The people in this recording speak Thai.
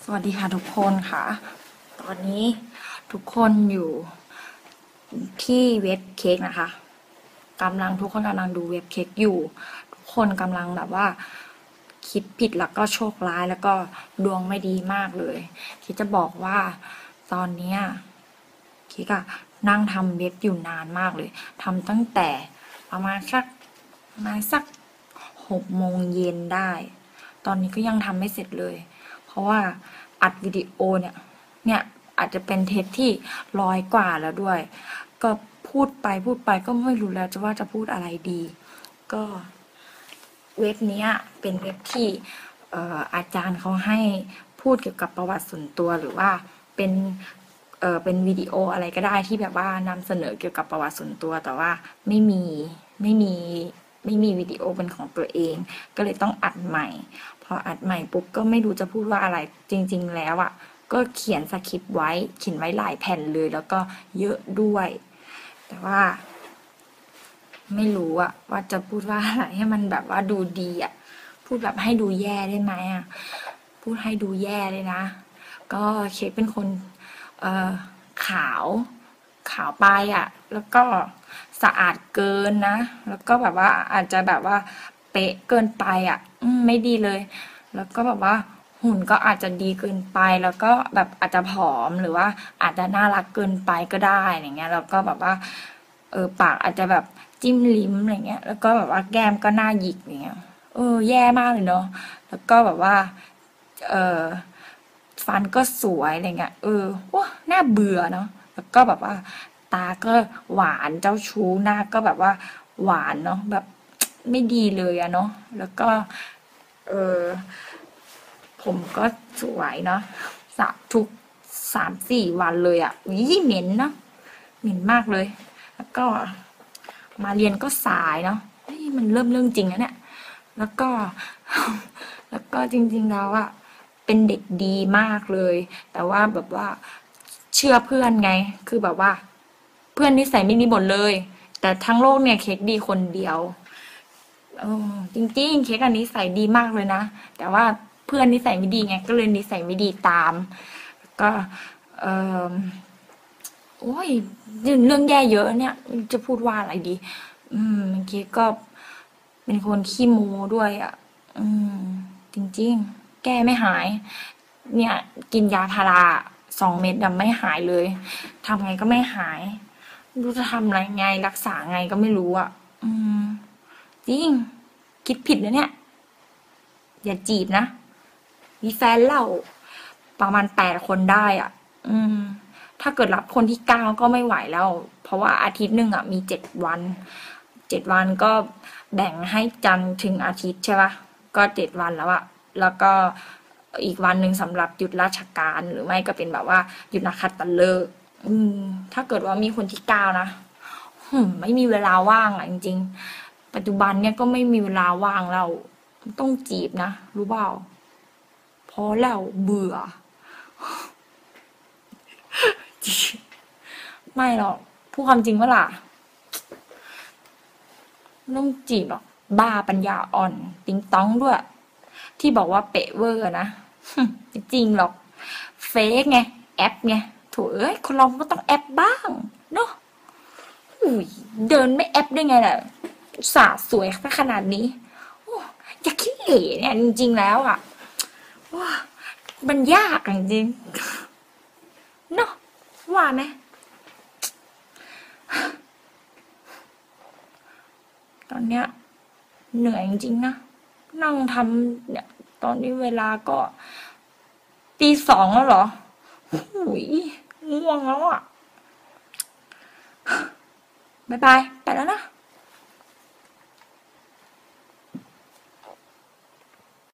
วัสดีค่ะทุกคนค่ะ ตอนนี้ทุกคนอยู่ที่เว็บเค้กนะคะทุกคนกำลังดูเว็บเค้กอยู่ทุกคนกำลังแบบว่าคิดผิดแล้วก็โชคร้ายแล้วก็ดวงไม่ดีมากเลยคิดจะบอกว่าตอนเนี้ยคิดอะนั่งทำเว็บอยู่นานมากเลยทำตั้งแต่ประมาณสัก6 โมงเย็นได้ ตอนนี้ก็ยังทำไม่เสร็จเลย เพราะว่าอัดวิดีโอเนี่ยอาจจะเป็นเทปที่100 กว่าแล้วด้วย ก็พูดไปก็ไม่รู้แล้วจะพูดอะไรดี ก็เว็บนี้เป็นเว็บที่อาจารย์เขาให้พูดเกี่ยวกับประวัติส่วนตัวหรือว่าเป็นเป็นวิดีโออะไรก็ได้ที่แบบว่านำเสนอเกี่ยวกับประวัติส่วนตัวแต่ว่าไม่มีวิดีโอเป็นของตัวเองก็เลยต้องอัดใหม่พออัดใหม่ปุ๊บก็ไม่รู้จะพูดว่าอะไรจริงๆแล้วก็เขียนสคริปต์ไว้เขียนไว้หลายแผ่นเลยแล้วก็เยอะด้วยแต่ว่าไม่รู้ว่าจะพูดว่าอะไรให้มันแบบว่าดูดีพูดแบบให้ดูแย่ได้ไหมพูดให้ดูแย่เลยนะก็เค้กเป็นคนขาวไปแล้วก็สะอาดเกินนะแล้วก็แบบว่าอาจจะแบบว่าเป๊ะเกินไปไม่ดีเลยแล้วก็แบบว่าหุ่นก็อาจจะดีเกินไปแล้วก็แบบอาจจะผอมหรือว่าอาจจะน่ารักเกินไปก็ได้อย่างเงี้ยแล้วก็แบบว่าปากอาจจะแบบจิ้มลิ้มอะไรเงี้ยแล้วก็แบบว่าแก้มก็หน้าหยิกอย่างเงี้ยแย่มากเลยเนาะแล้วก็แบบว่าเออฟันก็สวยอะไรเงี้ยว้าน่าเบื่อเนาะแล้วก็แบบว่าตาก็หวานเจ้าชู้หน้าก็แบบว่าหวานเนาะแบบไม่ดีเลยเนาะแล้วก็เออผมก็สวยเนาะสระทุก3-4 วันเลยวิเหม็นเนาะเหม็นมากเลยแล้วก็มาเรียนก็สายเนาะมันเริ่มเรื่องจริงแล้วเนี่ยแล้วก็จริงๆแล้วเป็นเด็กดีมากเลยแต่ว่าแบบว่าเชื่อเพื่อนไงคือแบบว่าเพื่อนนิสัยไม่ดีหมดเลยแต่ทั้งโลกเนี่ยเค้กดีคนเดียวจริงๆเค้กนิสัยดีมากเลยนะแต่ว่าเพื่อนนิสัยไม่ดีไงก็เลยนิสัยไม่ดีตามก็เออโอ้ยเรื่องแย่เยอะเนี่ยจะพูดว่าอะไรดีเค้กก็เป็นคนขี้โม้ด้วยอืมจริงๆแก้ไม่หายเนี่ยกินยาพารา2 เม็ดไม่หายเลยทำไงก็ไม่หายไม่รู้จะทำอะไรไงรักษาไงก็ไม่รู้อืมจริงคิดผิดนะเนี่ยอย่าจีบนะมีแฟนเล่าประมาณ8 คนได้ถ้าเกิดรับคนที่9ก็ไม่ไหวแล้ว เพราะว่าอาทิตย์หนึ่งมี7 วัน7 วันก็แบ่งให้จันทร์ถึงอาทิตย์ใช่ปะก็7 วันแล้วแล้วก็อีกวันหนึ่งสำหรับหยุดราชการหรือไม่ก็เป็นแบบว่าหยุดนักขัตฤกษ์ถ้าเกิดว่ามีคนที่9นะไม่มีเวลาว่างจริงๆปัจจุบันเนี่ยก็ไม่มีเวลาว่างแล้วต้องจีบนะรู้เปล่าพอแล้วเบื่อไม่หรอกพูดความจริงว่าล่ะไม่ต้องจีบหรอกบ้าปัญญาอ่อนติ๊งต้องด้วยที่บอกว่าเป๊ะเวอร์นะไม่จริงหรอกเฟกไงแอปไงโถคนเราก็ต้องแอปบ้างเนาะอุ้ยเดินไม่แอปได้ไงล่ะสาสวยขนาดนี้อยากขี้เหร่เนี่ยจริงๆแล้วว้ามันยากจริงเนาะว่าไหมตอนเนี้ยเหนื่อยจริงๆนะนั่งทำเนี่ยตอนนี้เวลาก็ตี 2แล้วเหรอหุยง่วงแล้วบ๊ายบายไปแล้วนะ